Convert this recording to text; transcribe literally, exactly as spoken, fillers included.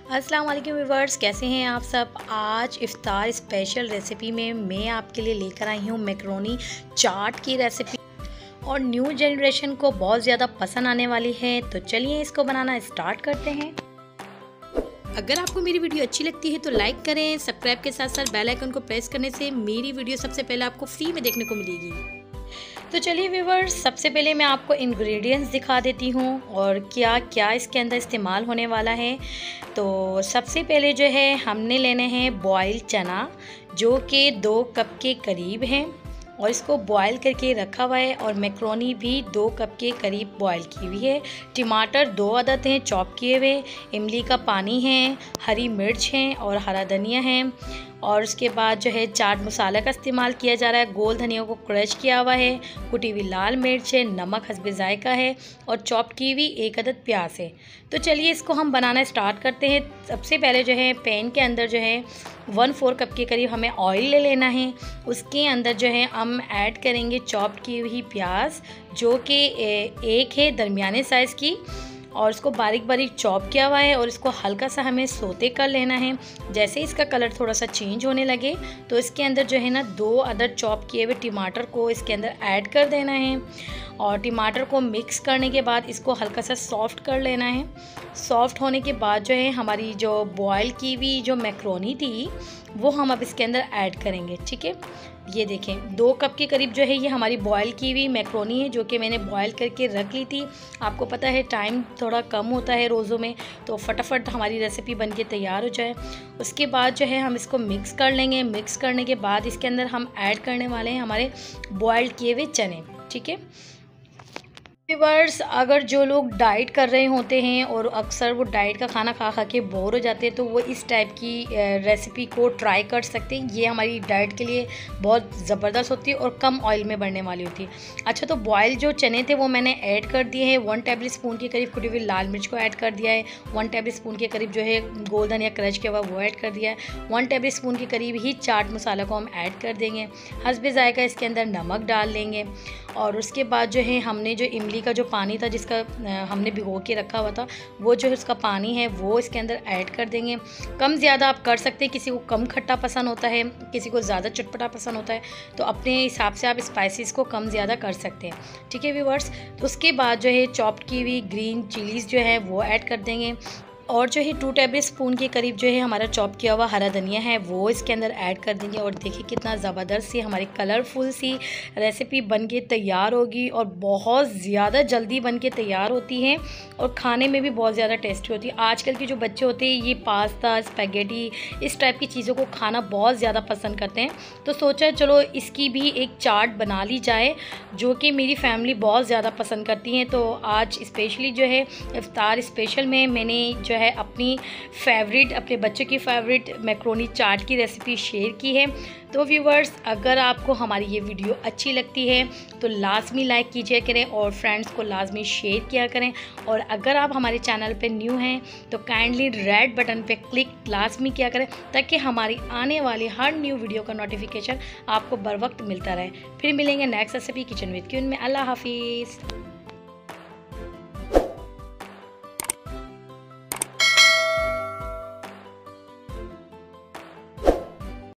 अस्सलाम वालेकुम व्यूवर्स, कैसे हैं आप सब। आज इफ्तार स्पेशल रेसिपी में मैं आपके लिए लेकर आई हूँ मैकरोनी चाट की रेसिपी और न्यू जनरेशन को बहुत ज़्यादा पसंद आने वाली है। तो चलिए इसको बनाना स्टार्ट करते हैं। अगर आपको मेरी वीडियो अच्छी लगती है तो लाइक करें, सब्सक्राइब के साथ साथ बेल आइकन को प्रेस करने से मेरी वीडियो सबसे पहले आपको फ्री में देखने को मिलेगी। तो चलिए व्यूवर्स, सबसे पहले मैं आपको इंग्रेडिएंट्स दिखा देती हूँ और क्या क्या इसके अंदर इस्तेमाल होने वाला है। तो सबसे पहले जो है हमने लेने हैं बॉयल चना, जो कि दो कप के करीब हैं और इसको बॉयल करके रखा हुआ है। और मैक्रोनी भी दो कप के करीब बॉयल की हुई है। टमाटर दो अदद हैं चॉप किए हुए, इमली का पानी है, हरी मिर्च हैं और हरा धनिया है। और उसके बाद जो है चाट मसाला का इस्तेमाल किया जा रहा है। गोल धनिया को क्रश किया हुआ है, कुटी हुई लाल मिर्च है, नमक हस्बे जायका है और चॉप की हुई एक अदद प्याज है। तो चलिए इसको हम बनाना स्टार्ट करते हैं। सबसे पहले जो है पैन के अंदर जो है वन फोर कप के करीब हमें ऑयल ले लेना है। उसके अंदर जो है हम ऐड करेंगे चॉप की हुई प्याज, जो कि एक है दरमियाने साइज़ की, और इसको बारीक बारीक चॉप किया हुआ है। और इसको हल्का सा हमें सोते कर लेना है। जैसे इसका कलर थोड़ा सा चेंज होने लगे तो इसके अंदर जो है ना दो अदर चॉप किए हुए टमाटर को इसके अंदर ऐड कर देना है। और टमाटर को मिक्स करने के बाद इसको हल्का सा सॉफ्ट कर लेना है। सॉफ्ट होने के बाद जो है हमारी जो बॉयल की हुई जो मैक्रोनी थी वो हम अब इसके अंदर ऐड करेंगे। ठीक है, ये देखें दो कप के करीब जो है ये हमारी बॉयल की हुई मैक्रोनी है, जो कि मैंने बॉयल करके रख ली थी। आपको पता है टाइम थोड़ा कम होता है रोज़ों में, तो फटाफट हमारी रेसिपी बन के तैयार हो जाए। उसके बाद जो है हम इसको मिक्स कर लेंगे। मिक्स करने के बाद इसके अंदर हम ऐड करने वाले हैं हमारे बॉयल्ड किए हुए चने। ठीक है व्यूअर्स, अगर जो लोग डाइट कर रहे होते हैं और अक्सर वो डाइट का खाना खा खा के बोर हो जाते हैं, तो वो इस टाइप की रेसिपी को ट्राई कर सकते हैं। ये हमारी डाइट के लिए बहुत ज़बरदस्त होती है और कम ऑयल में बनने वाली होती है। अच्छा, तो बॉयल जो चने थे वो मैंने ऐड कर दिए हैं। वन टेबल स्पून के करीब कुटी हुई लाल मिर्च को ऐड कर दिया है। वन टेबल स्पून के करीब जो है गोल धनिया क्रश किया हुआ वो ऐड कर दिया है। वन टेबल स्पून के करीब ही चाट मसाला को हम ऐड कर देंगे। हस्बे जायका इसके अंदर नमक डाल लेंगे। और उसके बाद जो है हमने जो इमली का जो पानी था जिसका हमने भिगो के रखा हुआ था, वो जो उसका पानी है वो इसके अंदर ऐड कर देंगे। कम ज़्यादा आप कर सकते हैं, किसी को कम खट्टा पसंद होता है, किसी को ज़्यादा चटपटा पसंद होता है, तो अपने हिसाब से आप स्पाइसेस को कम ज़्यादा कर सकते हैं। ठीक है व्यूअर्स, तो उसके बाद जो है चॉप्ड की हुई ग्रीन चिलीज़ जो है वो ऐड कर देंगे। और जो है टू टेबल स्पून के करीब जो है हमारा चॉप किया हुआ हरा धनिया है वो इसके अंदर ऐड कर देंगे। और देखिए कितना ज़बरदस्त सी हमारी कलरफुल सी रेसिपी बन के तैयार होगी और बहुत ज़्यादा जल्दी बन के तैयार होती है और खाने में भी बहुत ज़्यादा टेस्टी होती है। आजकल के जो बच्चे होते हैं ये पास्ता, स्पैगेटी, इस टाइप की चीज़ों को खाना बहुत ज़्यादा पसंद करते हैं। तो सोचा चलो इसकी भी एक चाट बना ली जाए, जो कि मेरी फैमिली बहुत ज़्यादा पसंद करती हैं। तो आज स्पेशली जो है इफ्तार स्पेशल में मैंने जो है अपनी फेवरेट, अपने बच्चों की फेवरेट मैक्रोनी चाट की रेसिपी शेयर की है। तो व्यूवर्स, अगर आपको हमारी ये वीडियो अच्छी लगती है तो लाजमी लाइक कीजिए करें और फ्रेंड्स को लाजमी शेयर किया करें। और अगर आप हमारे चैनल पे न्यू हैं तो काइंडली रेड बटन पे क्लिक लाजमी किया करें, ताकि हमारी आने वाली हर न्यू वीडियो का नोटिफिकेशन आपको बर वक्त मिलता रहे। फिर मिलेंगे next recipe kitchen with queen में। अल्लाह हाफिज़।